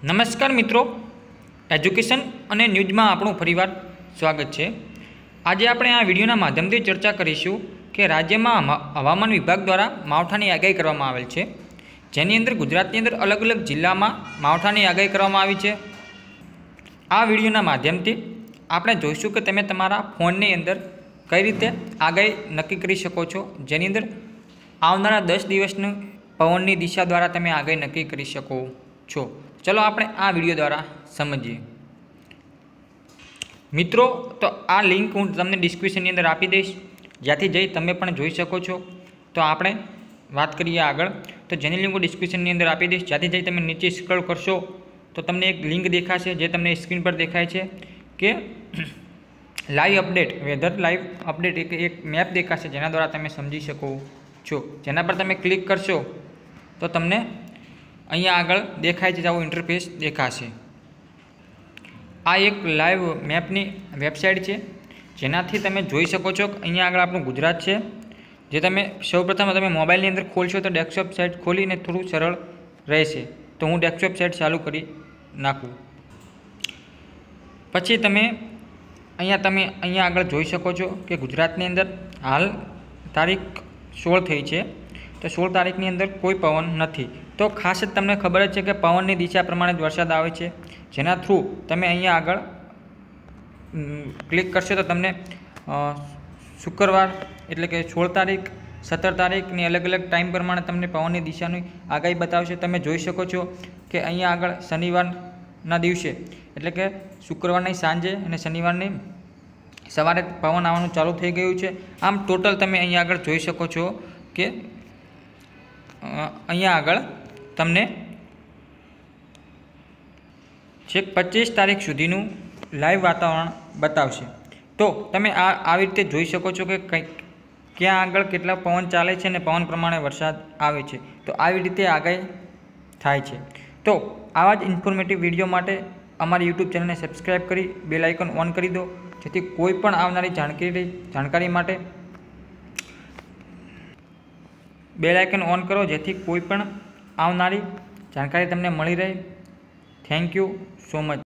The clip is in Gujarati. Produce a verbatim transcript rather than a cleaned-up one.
નમસ્કાર મિત્રો, એજ્યુકેશન અને ન્યૂઝમાં આપણું ફરીવાર સ્વાગત છે। આજે આપણે આ વિડીયોના માધ્યમથી ચર્ચા કરીશું કે રાજ્યમાં હવામાન વિભાગ દ્વારા માવઠાની આગાહી કરવામાં આવેલ છે, જેની અંદર ગુજરાતની અંદર અલગ અલગ જિલ્લામાં માવઠાની આગાહી કરવામાં આવી છે। આ વિડીયોના માધ્યમથી આપણે જોઈશું કે તમે તમારા ફોનની અંદર કઈ રીતે આગાહી નક્કી કરી શકો છો, જેની અંદર આવનારા દસ દિવસની પવનની દિશા દ્વારા તમે આગાહી નક્કી કરી શકો છો। चलो આપણે આ વિડીયો દ્વારા સમજીએ। મિત્રો, તો આ લિંક હું તમને ડિસ્ક્રિપ્શનની અંદર આપી દઈશ, જ્યાંથી જઈ તમે પણ જોઈ શકો છો। તો આપણે વાત કરીએ આગળ, તો જેની લિંક હું ડિસ્ક્રિપ્શનની અંદર આપી દઈશ, જ્યાંથી જઈ તમે નીચે સ્ક્રોલ કરશો તો તમને એક લિંક દેખાશે, જે તમને સ્ક્રીન પર દેખાય છે કે live update, weather live update એક એક મેપ દેખાશે, જેના દ્વારા તમે સમજી શકો છો। જેના પર તમે ક્લિક કરશો તો તમને અહીંયા આગળ દેખાય છે આવું ઇન્ટરફેસ દેખાશે। આ એક લાઈવ મેપની વેબસાઇટ છે, જેનાથી તમે જોઈ શકો છો કે અહીંયા આગળ આપણું ગુજરાત છે, જે તમે સૌપ્રથમ તમે મોબાઈલની અંદર ખોલશો તો ડેસ્કટોપ સાઇટ ખોલીને થોડું સરળ રહેશે। તો હું ડેસ્કટોપ સાઇટ ચાલુ કરી નાખું, પછી તમે અહીંયા તમે અહીંયા આગળ જોઈ શકો છો કે ગુજરાતની અંદર હાલ તારીખ સોળ થઈ છે, તો સોળ તારીખની અંદર કોઈ પવન નથી। તો ખાસ જ તમને ખબર જ છે કે પવનની દિશા પ્રમાણે જ વરસાદ આવે છે, જેના થ્રુ તમે અહીંયા આગળ ક્લિક કરશો તો તમને શુક્રવાર એટલે કે સોળ તારીખ સત્તર તારીખની અલગ અલગ ટાઈમ પ્રમાણે તમને પવનની દિશાની આગાહી બતાવશે। તમે જોઈ શકો છો કે અહીંયા આગળ શનિવારના દિવસે એટલે કે શુક્રવારની સાંજે અને શનિવારની સવારે પવન આવવાનું ચાલુ થઈ ગયું છે। આમ ટોટલ તમે અહીંયા આગળ જોઈ શકો છો કે અહીંયા આગળ તમને છેક પચીસ તારીખ સુધીનું લાઈવ વાતાવરણ બતાવશે। તો તમે આ આવી રીતે જોઈ શકો છો કે કંઈક ક્યાં આગળ કેટલા પવન ચાલે છે અને પવન પ્રમાણે વરસાદ આવે છે। તો આવી રીતે આગાહી થાય છે। તો આવા જ ઇન્ફોર્મેટિવ વિડીયો માટે અમારી યુટ્યુબ ચેનલને સબસ્ક્રાઈબ કરી બેલ આઇકન ઓન કરી દો, જેથી કોઈ પણ આવનારી જાણકારી જાણકારી માટે બેલ આઇકન ઓન કરો, જેથી કોઈ પણ આવનારી જાણકારી તમને મળી રહે। Thank you so much.